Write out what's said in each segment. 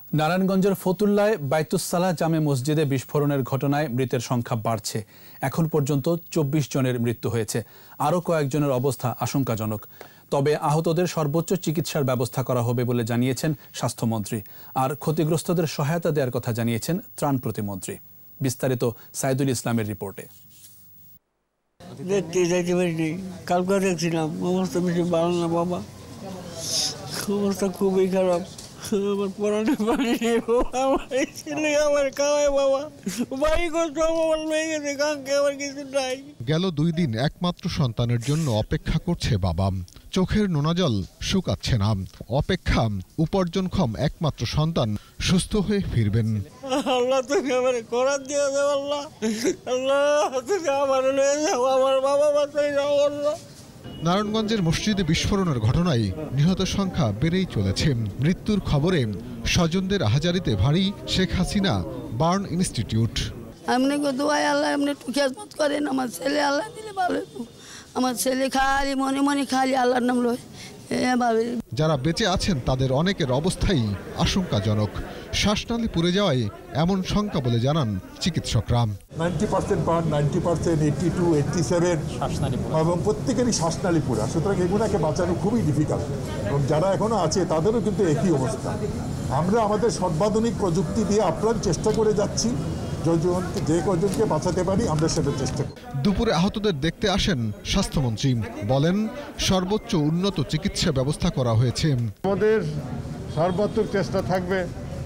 নারায়ণগঞ্জের ফতুল্লায় বাইতুস সালাহ জামে মসজিদে বিস্ফোরণের ঘটনায় মৃতের সংখ্যা বাড়ছে। এখন পর্যন্ত ২৪ জনের মৃত্যু হয়েছে। আরও কয়েকজনের অবস্থা আশঙ্কাজনক। তবে আহতদের সর্বোচ্চ চিকিৎসার ব্যবস্থা করা হবে বলে জানিয়েছেন স্বাস্থ্যমন্ত্রী। আর ক্ষতিগ্রস্তদের সহায়তা দেওয়ার কথা জানিয়েছেন ত্রাণ প্রতিমন্ত্রী। বিস্তারিত সাইদুল ইসলামের রিপোর্টে। কালকে দেখছিলাম, অবস্থা বেশি ভালো না বাবা, অবস্থা খুবই খারাপ। আমার পড়ানো পারি আমার ছেলে আমার খাওয়ায় বাবা, বাড়ি কষ্ট আমার হয়ে গেছে, কাঙ্কে আমার কিছু নাই। গেল 2 দিন একমাত্র সন্তানের জন্য অপেক্ষা করছে বাবা। চোখের নোনা জল শুকাচ্ছে না। অপেক্ষা উপার্জনক্ষম একমাত্র সন্তান সুস্থ হয়ে ফিরবেন। আল্লাহ তুমি আমার করার দিয়ে দাও, আল্লাহ আল্লাহ তুমি আমার নিয়ে যাও, আমার বাবা বাঁচাই যাও আল্লাহ। নারায়ণগঞ্জের মসজিদে বিস্ফোরণের ঘটনায় নিহতের সংখ্যা বেড়েই চলেছে। মৃত্যুর খবরে স্বজনদের আহাজারিতে ভারী শেখ হাসিনা বার্ন ইনস্টিটিউট। আপনি দোয়াই আল্লাহ আপনি একটু খেজমত করেন, আমার ছেলে আল্লাহ দিলে ভালো। আমার ছেলে খালি মনে মনে খালি আল্লাহর নাম লয়। যারা বেঁচে আছেন তাদের অনেকের অবস্থাই আশঙ্কাজনক। শ্বাসনালী পুড়ে যাওয়ায় এমন শঙ্কা বলে জানান চিকিৎসকরা। 90% বার্ন, 90%, 82, 87 এবং প্রত্যেকেরই শ্বাসনালী পুরা। সুতরাং এগুলোকে বাঁচানো খুবই ডিফিকাল্ট এবং যারা এখনো আছে তাদেরও কিন্তু একই অবস্থা। আমরা আমাদের সর্বাধুনিক প্রযুক্তি দিয়ে আপ্রাণ চেষ্টা করে যাচ্ছি, যে কজনকে বাঁচাতে পারি আমরা সেটা চেষ্টা করি। দুপুরে আহতদের দেখতে আসেন স্বাস্থ্যমন্ত্রী, বলেন সর্বোচ্চ উন্নত চিকিৎসা ব্যবস্থা করা হয়েছে। আমাদের সর্বাত্মক চেষ্টা থাকবে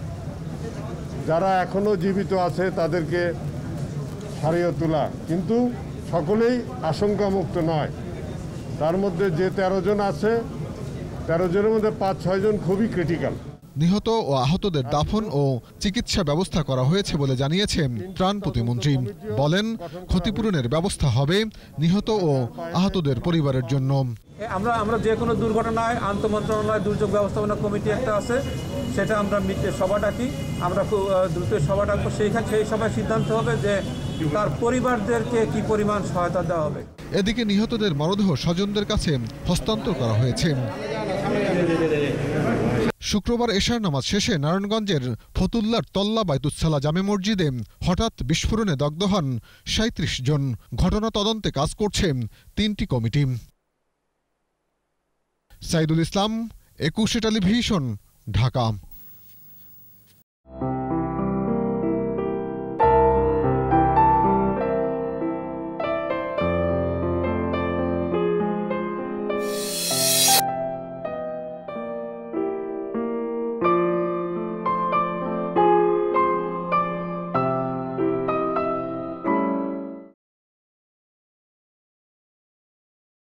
যারা এখনো জীবিত আছে তাদেরকে সারিয়ে তোলা, কিন্তু সকলেই আশঙ্কামুক্ত নয়। তার মধ্যে যে 13 জন আছে, 13 জনের মধ্যে 5-6 জন খুবই ক্রিটিক্যাল। নিহত ও আহতদের দাফন ও চিকিৎসা ব্যবস্থা করা হয়েছে বলে জানিয়েছেন ত্রাণ প্রতিমন্ত্রী। বলেন ক্ষতিপূরণের ব্যবস্থা হবে নিহত ও আহতদের পরিবারের জন্য। আমরা যে কোনো দুর্ঘটনায় আন্তঃমন্ত্রণালয় দুর্যোগ ব্যবস্থাপনা কমিটি একটা আছে, সেটা আমরা সভা ডাকি, আমরা খুব দ্রুত সভা ডাকবো। সেই সভায় সিদ্ধান্ত হবে যে তার পরিবারদেরকে কি পরিমাণ সহায়তা দেওয়া হবে। এদিকে নিহতদের মরদেহ স্বজনদের কাছে হস্তান্তর করা হয়েছে। শুক্রবার এশার নামাজ শেষে নারায়ণগঞ্জের ফতুল্লার তল্লা বাইতুস সালাহ জামে মসজিদে হঠাৎ বিস্ফোরণে দগ্ধ হন 37 জন। ঘটনা তদন্তে কাজ করছে 3টি কমিটি। সাইদুল ইসলাম, 21 টেলিভিশন, ঢাকা।